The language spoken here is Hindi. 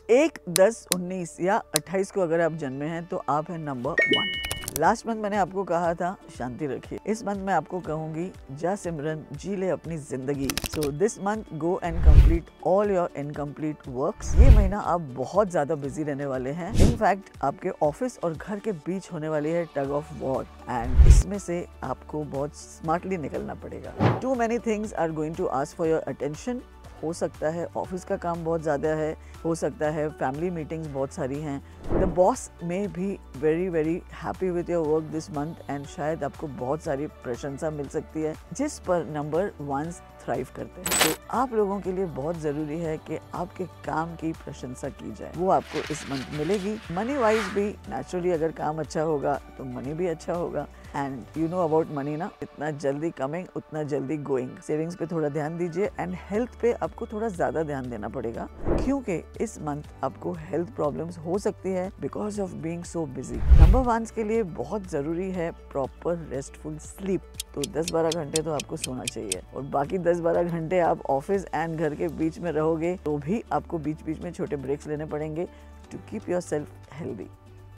1, 10, 19 या 28 को अगर आप जन्मे हैं तो आप हैं नंबर 1। लास्ट मंथ मैंने आपको कहा था शांति रखिए। इस मंथ मैं आपको कहूंगी जा सिमरन जी ले अपनी जिंदगी। So this month go and complete all your incomplete works. ये महीना आप बहुत ज्यादा बिजी रहने वाले हैं। इनफैक्ट आपके ऑफिस और घर के बीच होने वाली है टग ऑफ वॉर एंड इसमें से आपको बहुत स्मार्टली निकलना पड़ेगा। Too many things are going to ask for your attention. हो सकता है ऑफिस का काम बहुत ज़्यादा है, हो सकता है फैमिली मीटिंग्स बहुत सारी हैं। द बॉस में भी very happy with your work this month and शायद आपको बहुत सारी प्रशंसा मिल सकती है जिस पर नंबर 1 थ्राइव करते हैं। तो आप लोगों के लिए बहुत ज़रूरी है कि आपके काम की प्रशंसा की जाए, वो आपको इस मंथ मिलेगी। मनी वाइज भी नेचुरली अगर काम अच्छा होगा तो मनी भी अच्छा होगा and you know about money ना, इतना जल्दी कमिंग उतना जल्दी गोइंग। सेविंग्स पे थोड़ा ध्यान दीजिए एंड हेल्थ पे आपको थोड़ा ज़्यादा ध्यान देना पड़ेगा क्योंकि इस मंथ आपको हेल्थ प्रॉब्लम्स हो सकती है because of being so busy. Number 1 के लिए बहुत ज़रूरी है प्रॉपर रेस्टफुल स्लीप। तो 10-12 घंटे तो आपको सोना चाहिए और बाकी 10-12 घंटे आप ऑफिस एंड घर के बीच में रहोगे तो भी आपको बीच बीच में छोटे ब्रेक्स लेने पड़ेंगे to keep yourself healthy.